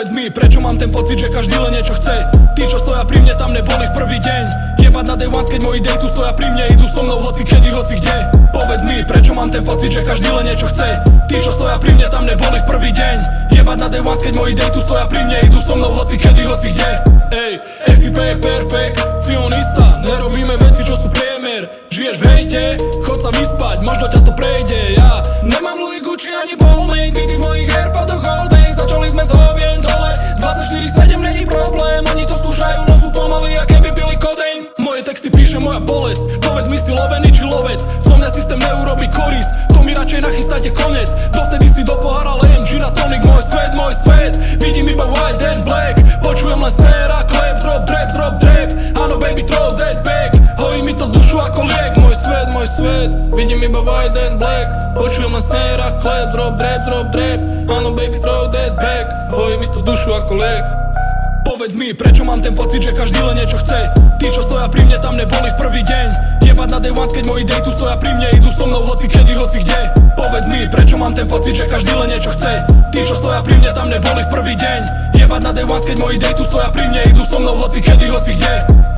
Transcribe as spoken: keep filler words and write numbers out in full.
Povedz mi, prečo mám ten pocit, že každý len niečo chce. Tí, čo stoja pri mne, tam neboli v prvý deň. Jebať na day ones, keď moji day tu stoja pri mne, idú so mnou hoci kedy, hoci kde. Povedz mi, prečo mám ten pocit, že každý len niečo chce. Tí, čo stoja pri mne, tam neboli v prvý deň. Jebať na day ones, keď moji day tu stoja pri mne, idú so mnou hoci kedy, hoci kde. Ej, ef í pé je perfekcionista, nerobíme veci, čo sú priemer. Žiješ v hejte, chod sa vyspať, možno ťa to prejde. Ja nemám Louis Gucci ani Balmain, ty v mojich airpodoch all day. Začali sme z hovien dole, dvadsaťštyri sedem není problém. Oni to skúšajú, no sú pomaly, aké by byli kodeň. Moje texty píše moja bolesť, povedz mi si lovený či lovec. So mňa systém neurobí koris, to mi radšej nachystajte konec. Dovtedy si do pohára lejem gin a tonic. Môj svet, môj svet, vidím iba white and black. Počujem len snare a klep, drop drap, drop drap. Áno baby, throw that back, hojí mi to dušu ako liek. Môj svet, môj svet, vidím iba white and black. Počujem len snare a klep, drop drap, drop drap. Áno baby, throw that back, hojí mi to dušu ako liek. Povedz mi, prečo mám ten pocit, že každý len niečo chce. Tí, čo stoja pri mne, tam neboli v prvý deň. Jebať na day ones, keď moji day tu stoja pri mne, idú so mnou hoci kedy, hoci kde. Povedz mi, prečo mám ten pocit, že každý len niečo chce. Tí, čo stoja pri mne, tam neboli v prvý deň. Jebať na day ones, keď moji day tu stoja pri mne, idú so mnou hoci kedy, hoci kde.